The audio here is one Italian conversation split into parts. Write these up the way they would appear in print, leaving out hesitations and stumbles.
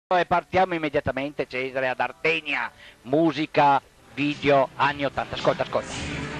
E partiamo immediatamente, Cesare, ad Ardenia, musica, video, anni 80. Ascolta, ascolta.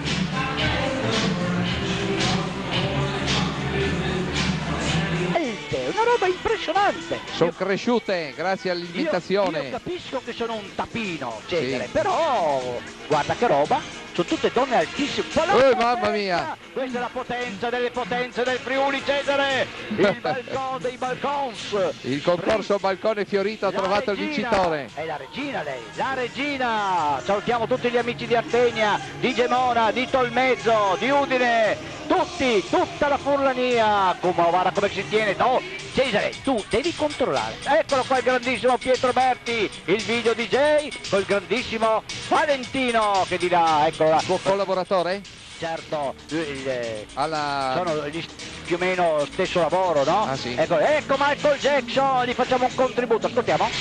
È una roba impressionante. Sono cresciute grazie all'alimentazione. Io capisco che sono un tapino, Cesare, Sì. però guarda che roba. Sono tutte donne altissime. Mamma mia! Questa è la potenza delle potenze del Friuli, Cesare! Il balcone dei balcons! Il concorso Balcone Fiorito ha trovato il vincitore. È la regina lei, la regina! Salutiamo tutti gli amici di Ardenia, di Gemona, di Tolmezzo, di Udine, tutti, tutta la Furlania! Guarda come si tiene, no? Cesare, tu devi controllare. Eccolo qua il grandissimo Pietro Berti, il video DJ col grandissimo Valentino che dirà, eccola. Suo collaboratore? Certo, Alla... sono più o meno stesso lavoro, no? Ah, sì. Ecco Michael Jackson, gli facciamo un contributo, ascoltiamo.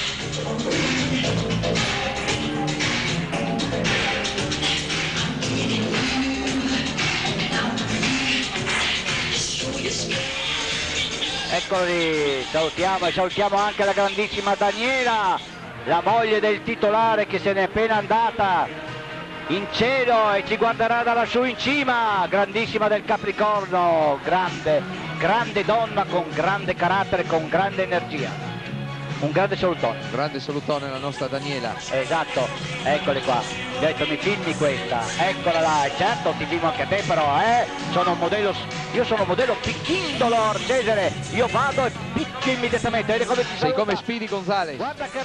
Eccolo lì, salutiamo e salutiamo anche la grandissima Daniela, la moglie del titolare che se n'è appena andata in cielo e ci guarderà da lassù in cima, grandissima del Capricorno, grande donna con grande carattere, con grande energia. Un grande salutone. Grande salutone la nostra Daniela. Esatto, eccole qua. Mi ha detto mi filmi questa, eccola là, e certo ti filmo anche a te però, sono un modello, io sono un modello picchindolo, Cesare, io vado e picchio immediatamente, vedi come si Sei saluta? come Speedy Gonzales. Guarda che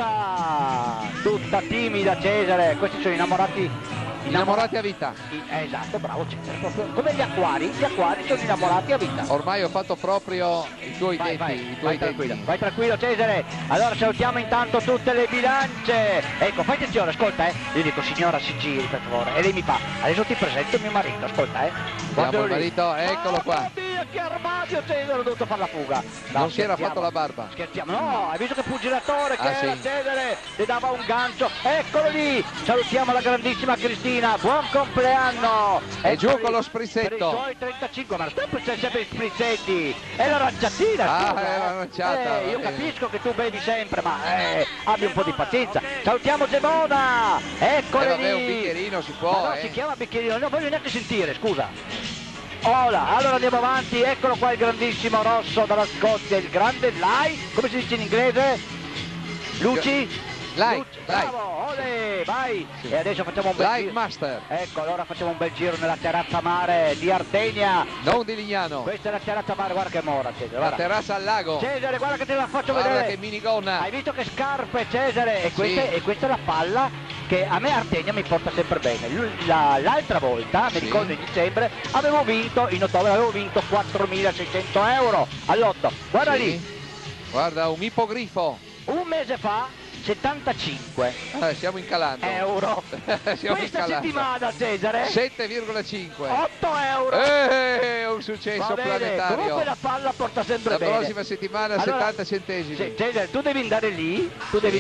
rossa, tutta timida Cesare, questi sono Innamorati a vita. Esatto, bravo Cesare, proprio come gli acquari sono innamorati a vita. Ormai ho fatto proprio i tuoi detti. Vai tranquillo Cesare. Allora salutiamo intanto tutte le bilance. Ecco, fai attenzione, ascolta, io dico signora si giri per favore, e lei mi fa, adesso ti presento mio marito, ascolta, Guarda il marito, eccolo qua. Mamma mia, che armadio Cesare, ho dovuto fare la fuga. No, Non si era fatto la barba. Scherziamo, no, hai visto che pugilatore che era sì. Cesare, le dava un gancio, eccolo lì, salutiamo la grandissima Cristina, buon compleanno. E giù Eccoli, con lo per i sprizzetto. suoi 35, ma c'è sempre i sprizzetti, è l'aranciatina. Ah, è l'aranciata. Io capisco che tu bevi sempre, ma abbi un po' di pazienza. Salutiamo Gemona, eccole Vabbè, lì. un bicchierino si può, Ma no, si chiama bicchierino, non voglio neanche sentire, scusa. Allora andiamo avanti, eccolo qua il grandissimo rosso dalla Scozia, il grande Lai, come si dice in inglese? Luci? Lai. Bravo, ole, vai! Sì. E adesso facciamo un bel Live giro. Master. Ecco, allora facciamo un bel giro nella terrazza mare di Ardenia. Non di Lignano. Questa è la terrazza mare, guarda che mora Cesare, La guarda. terrazza al lago. Cesare, guarda che te la faccio Guarda vedere. che minigonna. Hai visto che scarpe Cesare? E Sì. questa è la palla che a me Ardenia mi porta sempre bene. L'altra volta, mi Sì. ricordo in dicembre, in ottobre avevo vinto 4.600 euro all'otto. Guarda Sì. lì, Guarda, un ippogrifo. un mese fa 75 Stiamo incalando. euro. Stiamo Questa incalando. settimana Cesare 7,5. 8 euro. Un successo Va bene, planetario. comunque la palla porta sempre La bene. prossima settimana Allora, 70 centesimi. Sì, Cesare, tu devi andare lì,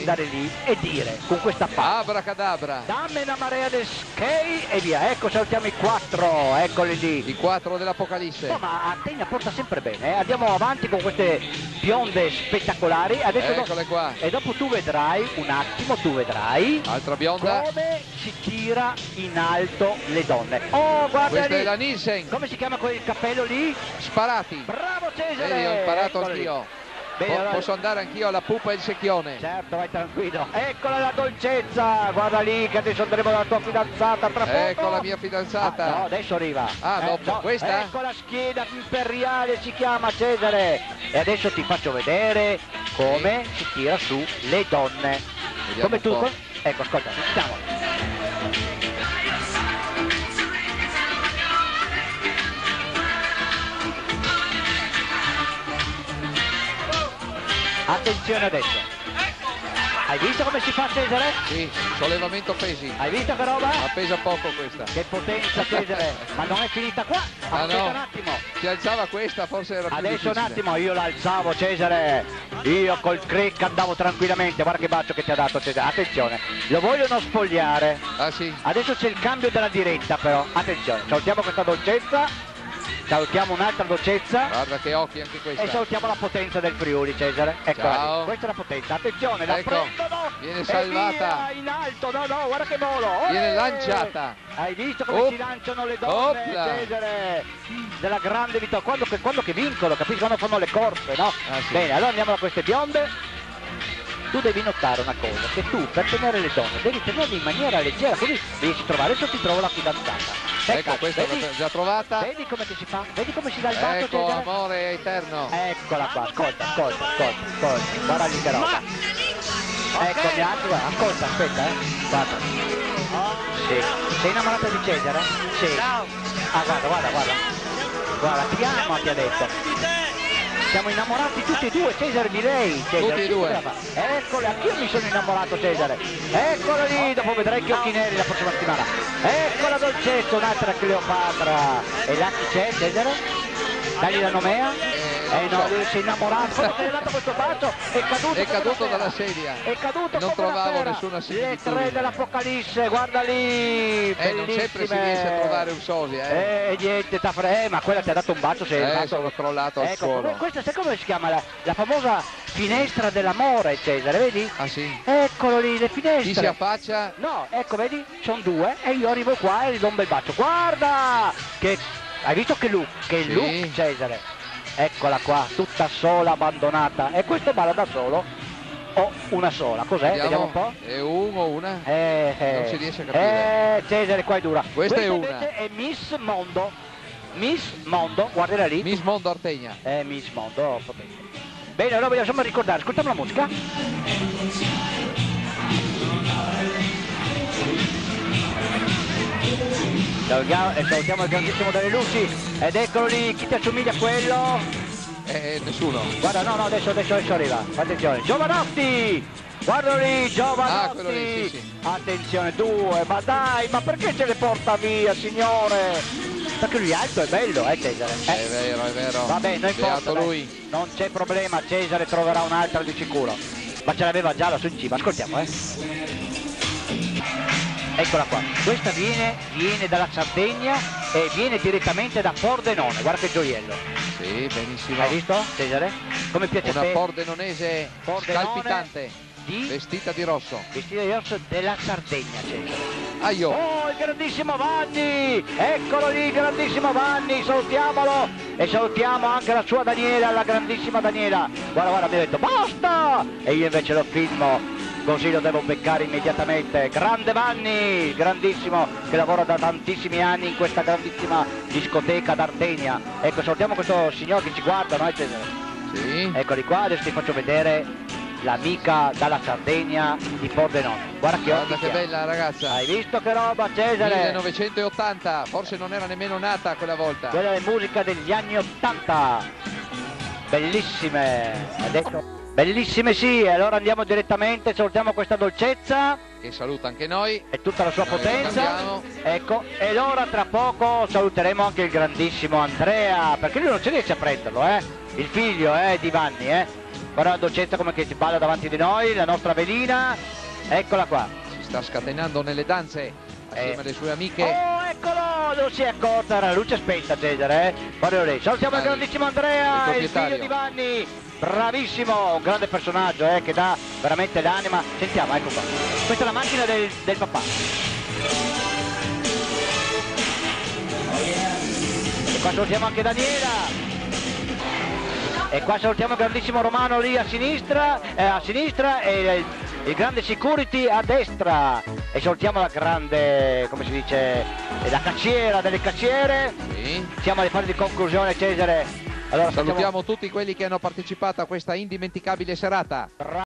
e dire con questa palla. Abracadabra. Dammi una marea del skate e via. Ecco, salutiamo i 4, eccoli lì. I 4 dell'Apocalisse. No, ma Ardenia porta sempre bene, Andiamo avanti con queste bionde spettacolari. Adesso Eccole qua. E dopo tu vedrai, un attimo, Altra bionda. come si tira in alto le donne. Oh, guarda Questa lì. è la Nielsen. Come si chiama quel cappello lì? Sparati. Bravo Cesare! Vedi, ho imparato Eccolo lì. anch'io. Bene, allora- Posso andare anch'io alla pupa e il secchione. Certo, vai tranquillo. Eccola la dolcezza, guarda lì che adesso andremo dalla tua fidanzata tra poco. Ecco la mia fidanzata. No, adesso arriva. Dopo, no, questa? Ecco la schiena imperiale, si chiama Cesare. E adesso ti faccio vedere come si tira su le donne. Vediamo Come un tu. po'. Ecco, ascolta, sentiamo. Attenzione adesso. Hai visto come si fa Cesare? Sì, sollevamento pesi. Hai visto che roba? Ma pesa poco questa. Che potenza Cesare, ma non è finita qua, Ah, aspetta no. un attimo. Si alzava questa, forse era più Adesso un difficile. attimo, io l'alzavo Cesare, io col crick andavo tranquillamente, guarda che bacio che ti ha dato Cesare, attenzione, lo vogliono spogliare, Ah sì. adesso c'è il cambio della diretta però, attenzione, salutiamo questa dolcezza, salutiamo un'altra dolcezza. Guarda che occhi anche questa. E salutiamo la potenza del Friuli, Cesare. Eccola Ciao. lì. Questa è la potenza, attenzione, la Ecco, prendono. viene e salvata. via, in alto, no, guarda che volo. Olè! Viene lanciata. Hai visto come Op. si lanciano le donne, Opla. Cesare? Della grande vittoria, quando che vincono, capisci? Quando fanno le corse, no? Ah, sì. Bene, allora andiamo da queste bionde. Tu devi notare una cosa, che tu per tenere le donne devi tenerle in maniera leggera, così riesci a trovare. Adesso ti trovo la fidanzata. Ecco, questa vedi? l'ho già trovata. Vedi come che si fa? Vedi come si dà il bacio, Ecco, Cesare? amore eterno. Eccola qua, ascolta, guarda lì che roba. Ecco, mi altri, guarda, ascolta, aspetta, guarda. Sì. Sei innamorata di Cesare? Sì. Ah, guarda, ti ama, ti ha detto. Siamo innamorati tutti e due, Cesare di lei. Cesare, Tutti e due. Eccole, anch'io mi sono innamorato, Cesare. Eccola lì, dopo vedrai che occhi neri la prossima settimana. Ecco la dolcezza, un'altra Cleopatra. E là chi c'è, Cesare? Dagli la nomea? No, lui si è innamorato, quando si è dato questo bacio è caduto dalla sedia. È caduto non come trovavo una pera. nessuna Le similitudine. tre dell'Apocalisse, guarda lì, Non sempre si riesce a trovare un sosia, niente, ma quella ti ha dato un bacio, sei rimasto. sono crollato al suolo. Questa sai come si chiama? La famosa finestra dell'amore, Cesare, vedi? Ah sì? Eccolo lì, le finestre. Chi si affaccia? No, ecco, vedi? Sono due e io arrivo qua e gli do un bel bacio. Guarda! Hai visto che look? Che Sì. look, Cesare? Eccola qua, tutta sola, abbandonata. E questo balla da solo o una sola? Cos'è? Vediamo un po'. È uno o una? Non si riesce a capire. Cesare, qua è dura. Questa è una. Invece è Miss Mondo. Miss Mondo, guardala lì. Miss Mondo Artegna. Miss Mondo, potente. Bene, allora vogliamo ricordare, ascoltiamo la musica. Salutiamo il grandissimo delle luci ed eccolo lì, chi ti assomiglia a quello? Nessuno. Guarda, no, adesso arriva, attenzione, Giovanotti! Guardalo lì, Giovanotti! Ah, quello lì, sì. Attenzione, due, ma dai, ma perché ce le porta via, signore? Perché lui è alto, è bello, Cesare? È vero. Vabbè, non importa, Beato lui. non c'è problema, Cesare troverà un'altra di sicuro. Ma ce l'aveva già la su in cima, ascoltiamo, Eccola qua, questa viene dalla Sardegna e viene direttamente da Pordenone, guarda che gioiello. Sì, benissimo. Hai visto, Cesare? Come piace a Una te? pordenonese scalpitante, vestita di rosso. Vestita di rosso della Sardegna, Cesare. Aio. Oh, il grandissimo Vanni! Eccolo lì, il grandissimo Vanni, salutiamolo! E salutiamo anche la sua Daniela, la grandissima Daniela. Guarda, mi ha detto basta! E io invece lo filmo. Così lo devo beccare immediatamente. Grande Vanni, grandissimo, che lavora da tantissimi anni in questa grandissima discoteca d'Ardegna. Ecco, salutiamo questo signore che ci guarda, no? Sì. Eccoli qua, adesso ti faccio vedere l'amica dalla Sardegna di Pordenone. Guarda che bella ragazza. Hai visto che roba, Cesare? 1980, forse non era nemmeno nata quella volta. Quella è musica degli anni 80. Bellissime. Hai detto? Bellissime, sì, e allora andiamo direttamente, salutiamo questa dolcezza. Che saluta anche noi. E tutta la sua Noi potenza. Ecco, e allora tra poco saluteremo anche il grandissimo Andrea, perché lui non ci riesce a prenderlo, il figlio di Vanni, Guarda la dolcezza come che si balla davanti di noi, la nostra velina. Eccola qua. Si sta scatenando nelle danze assieme alle sue amiche. Oh, eccolo! Non si è accorta, era la luce spenta, Cesare, Guardalo lì. Salutiamo il grandissimo Andrea, il figlio di Vanni. Bravissimo, un grande personaggio che dà veramente l'anima. Sentiamo, ecco qua. Questa è la macchina del papà. E qua salutiamo anche Daniela. E qua salutiamo il grandissimo Romano lì a sinistra e il grande security a destra. E salutiamo la grande, come si dice, la cacciera delle cacciere. Sì. Siamo alle fasi di conclusione, Cesare. Allora, salutiamo tutti quelli che hanno partecipato a questa indimenticabile serata.